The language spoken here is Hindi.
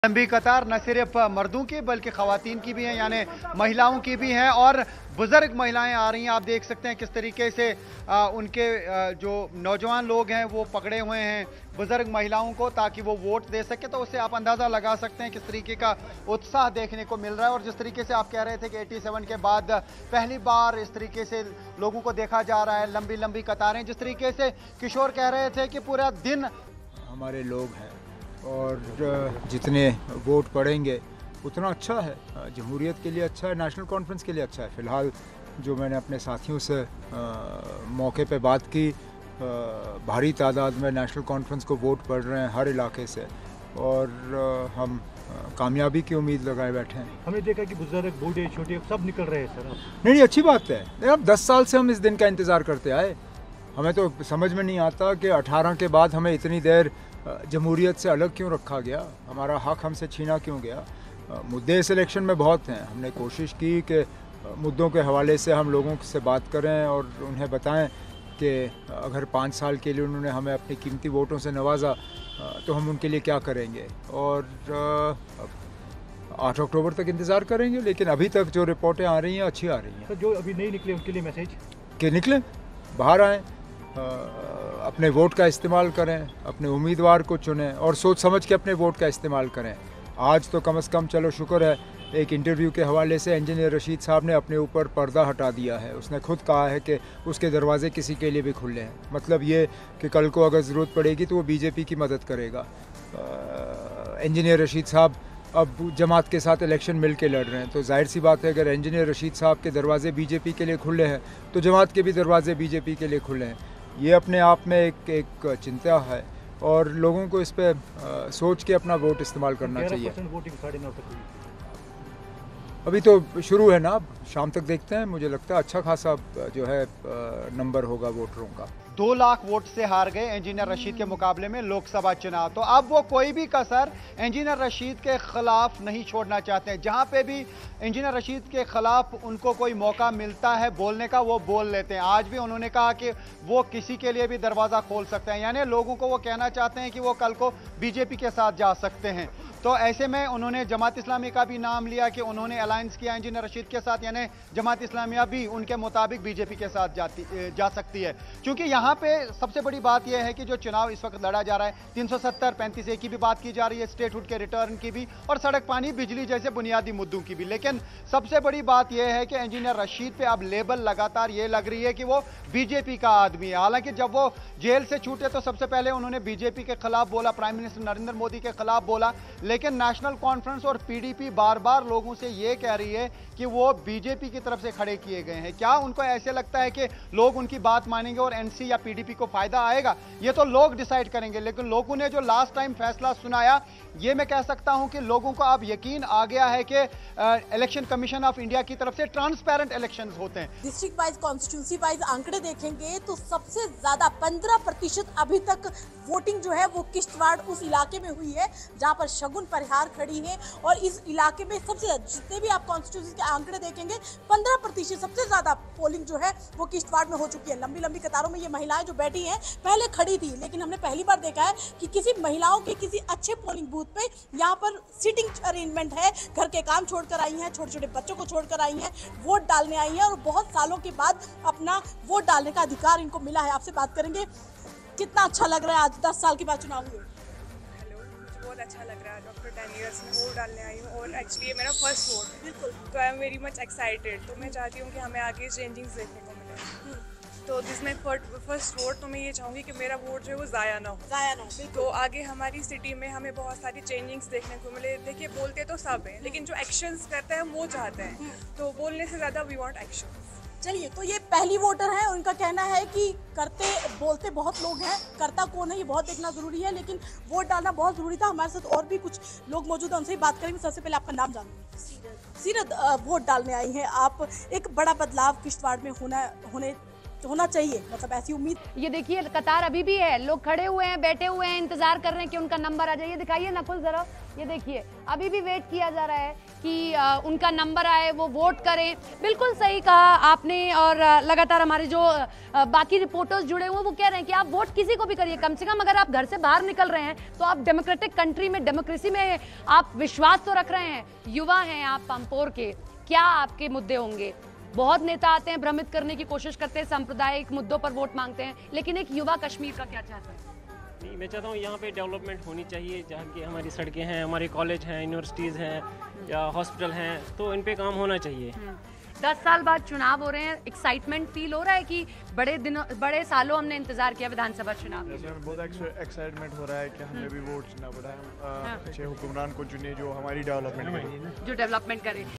लंबी कतार न सिर्फ मर्दों की बल्कि ख़वातीन की भी है, यानी महिलाओं की भी है और बुज़ुर्ग महिलाएं आ रही हैं। आप देख सकते हैं किस तरीके से उनके जो नौजवान लोग हैं वो पकड़े हुए हैं बुज़ुर्ग महिलाओं को ताकि वो वोट दे सके। तो उससे आप अंदाज़ा लगा सकते हैं किस तरीके का उत्साह देखने को मिल रहा है। और जिस तरीके से आप कह रहे थे कि 87 के बाद पहली बार इस तरीके से लोगों को देखा जा रहा है, लंबी लंबी कतारें। जिस तरीके से किशोर कह रहे थे कि पूरा दिन हमारे लोग हैं और जितने वोट पड़ेंगे उतना अच्छा है, जमहूरियत के लिए अच्छा है, नेशनल कॉन्फ्रेंस के लिए अच्छा है। फ़िलहाल जो मैंने अपने साथियों से मौके पे बात की, भारी तादाद में नेशनल कॉन्फ्रेंस को वोट पड़ रहे हैं हर इलाके से और हम कामयाबी की उम्मीद लगाए बैठे हैं। हमने देखा कि बुजुर्ग बूढ़े छोटे सब निकल रहे हैं सर। नहीं, अच्छी बात है। अब 10 साल से हम इस दिन का इंतज़ार करते आए। हमें तो समझ में नहीं आता कि 18 के बाद हमें इतनी देर जमहूरियत से अलग क्यों रखा गया, हमारा हक हमसे छीना क्यों गया। मुद्दे इस इलेक्शन में बहुत हैं। हमने कोशिश की कि मुद्दों के हवाले से हम लोगों से बात करें और उन्हें बताएं कि अगर 5 साल के लिए उन्होंने हमें अपने कीमती वोटों से नवाजा तो हम उनके लिए क्या करेंगे। और 8 अक्टूबर तक इंतज़ार करेंगे, लेकिन अभी तक जो रिपोर्टें आ रही हैं अच्छी आ रही हैं। तो जो अभी नहीं निकले उनके लिए मैसेज कि निकलें, बाहर आएँ, अपने वोट का इस्तेमाल करें, अपने उम्मीदवार को चुनें और सोच समझ के अपने वोट का इस्तेमाल करें। आज तो कम से कम चलो शुक्र है, एक इंटरव्यू के हवाले से इंजीनियर रशीद साहब ने अपने ऊपर पर्दा हटा दिया है। उसने खुद कहा है कि उसके दरवाजे किसी के लिए भी खुले हैं। मतलब ये कि कल को अगर ज़रूरत पड़ेगी तो वो बीजेपी की मदद करेगा। इंजीनियर रशीद साहब अब जमात के साथ इलेक्शन मिल के लड़ रहे हैं, तो जाहिर सी बात है अगर इंजीनियर रशीद साहब के दरवाजे बीजेपी के लिए खुले हैं तो जमात के भी दरवाजे बीजेपी के लिए खुले हैं। ये अपने आप में एक चिंता है और लोगों को इस पे सोच के अपना वोट इस्तेमाल करना चाहिए। अभी तो शुरू है ना, अब शाम तक देखते हैं। मुझे लगता है अच्छा खासा जो है नंबर होगा वोटरों का। 2 लाख वोट से हार गए इंजीनियर रशीद के मुकाबले में लोकसभा चुनाव। तो अब वो कोई भी कसर इंजीनियर रशीद के खिलाफ नहीं छोड़ना चाहते हैं। जहां पे भी इंजीनियर रशीद के खिलाफ उनको कोई मौका मिलता है बोलने का, वो बोल लेते हैं। आज भी उन्होंने कहा कि वो किसी के लिए भी दरवाजा खोल सकते हैं, यानी लोगों को वो कहना चाहते हैं कि वो कल को बीजेपी के साथ जा सकते हैं। तो ऐसे में उन्होंने जमात इस्लामी का भी नाम लिया कि उन्होंने अलायंस किया इंजीनियर रशीद के साथ, यानी जमात इस्लामिया भी उनके मुताबिक बीजेपी के साथ जा सकती है। क्योंकि यहाँ पे सबसे बड़ी बात यह है कि जो चुनाव इस वक्त लड़ा जा रहा है 370 35A की भी बात की जा रही है, स्टेटहुड के रिटर्न की भी और सड़क पानी बिजली जैसे बुनियादी मुद्दों की भी। लेकिन सबसे बड़ी बात यह है कि इंजीनियर रशीद पे अब लेबल लगातार ये लग रही है कि वो बीजेपी का आदमी है। हालांकि जब वो जेल से छूटे तो सबसे पहले उन्होंने बीजेपी के खिलाफ बोला, प्राइम मिनिस्टर नरेंद्र मोदी के खिलाफ बोला, लेकिन नेशनल कॉन्फ्रेंस और पीडीपी बार बार लोगों से यह कह रही है कि वो बीजेपी की तरफ से खड़े किए गए हैं। क्या उनको ऐसे लगता है कि लोग उनकी बात मानेंगे और एनसी या पीडीपी को फायदा आएगा? ये तो लोग डिसाइड करेंगे। लेकिन लोगों ने जो लास्ट टाइम फैसला सुनाया, ये मैं कह सकता हूं कि लोगों को अब यकीन आ गया है कि इलेक्शन कमीशन ऑफ इंडिया की तरफ से ट्रांसपेरेंट इलेक्शंस होते हैं। डिस्ट्रिक्ट वाइज, कॉन्स्टिट्यूंसी वाइज आंकड़े देखेंगे तो सबसे ज्यादा 15% अभी तक वोटिंग जो है वो किश्तवाड़ उस इलाके में हुई है जहां पर शगुन परिहार खड़ी है। और इस इलाके में सबसे जितने भी आप कॉन्स्टिट्यूंसी के आंकड़े देखेंगे 15% सबसे ज्यादा पोलिंग जो है वो किश्तवाड़ में हो चुकी है। लंबी लंबी कतारों में ये महिलाएं जो बैठी हैं पहले खड़ी थी, लेकिन हमने पहली बार देखा है कि किसी महिलाओं के किसी अच्छे पोलिंग बूथ पे यहाँ पर सीटिंग अरेंजमेंट है। घर के काम छोड़कर आई हैं, छोटे छोटे बच्चों को छोड़कर आई हैं, वोट डालने आई हैं और बहुत सालों के बाद अपना वोट डालने का अधिकार इनको मिला है। आपसे बात करेंगे, कितना अच्छा लग रहा है आज 10 साल के बाद चुनाव हुए? बहुत अच्छा लग रहा है। आफ्टर 10 इयर्स में वोट डालने आई हूँ और एक्चुअली ये मेरा फर्स्ट वोट है। बिल्कुल। तो I am very much excited. तो मैं चाहती हूँ कि हमें आगे चेंजिंग्स देखने को मिले। तो दिस माई फर्स्ट वोट। तो मैं ये चाहूँगी कि मेरा वोट जो है वो ज़ाया ना हो। तो आगे हमारी सिटी में हमें बहुत सारी चेंजिंग्स देखने को मिले। देखिए, बोलते तो सब हैं, लेकिन जो एक्शंस करते हैं वो चाहते हैं। तो बोलने से ज़्यादा वी वांट एक्शन। चलिए, तो ये पहली वोटर है, उनका कहना है कि करते बोलते बहुत लोग हैं, करता कौन है ये बहुत देखना जरूरी है, लेकिन वोट डालना बहुत जरूरी था। हमारे साथ और भी कुछ लोग मौजूद हैं, उनसे ही बात करेंगे। सबसे पहले आपका नाम जानूंगी। सीरत, वोट डालने आई हैं आप। एक बड़ा बदलाव किश्तवाड़ में होने होना चाहिए, मतलब ऐसी उम्मीद। ये देखिए कतार अभी भी है, लोग खड़े हुए हैं, बैठे हुए हैं, इंतजार कर रहे हैं कि उनका नंबर आ जाए। ये दिखाइए नकुल जरा, ये देखिए अभी भी वेट किया जा रहा है कि उनका नंबर आए, वो वोट करें। बिल्कुल सही कहा आपने, और लगातार हमारे जो बाकी रिपोर्टर्स जुड़े हुए वो कह रहे हैं कि आप वोट किसी को भी करिए, कम से कम अगर आप घर से बाहर निकल रहे हैं तो आप डेमोक्रेटिक कंट्री में, डेमोक्रेसी में आप विश्वास तो रख रहे हैं। युवा हैं आप पामपोर के, क्या आपके मुद्दे होंगे? बहुत नेता आते हैं, भ्रमित करने की कोशिश करते हैं, सांप्रदायिक मुद्दों पर वोट मांगते हैं, लेकिन एक युवा कश्मीर का क्या चाहता है? नहीं, मैं चाहता हूँ यहाँ पे डेवलपमेंट होनी चाहिए, जहाँ की हमारी सड़कें हैं, हमारे कॉलेज हैं, यूनिवर्सिटीज़ हैं या हॉस्पिटल हैं, तो इन पे काम होना चाहिए। 10 साल बाद चुनाव हो रहे हैं, एक्साइटमेंट फील हो रहा है कि बड़े सालों हमने इंतजार किया विधानसभा चुनाव? बहुत एक्साइटमेंट हो रहा है कि हमें भी वोट चुनना पड़ा है, अच्छे हुक्मरान को चुने जो हमारी डेवलपमेंट करे।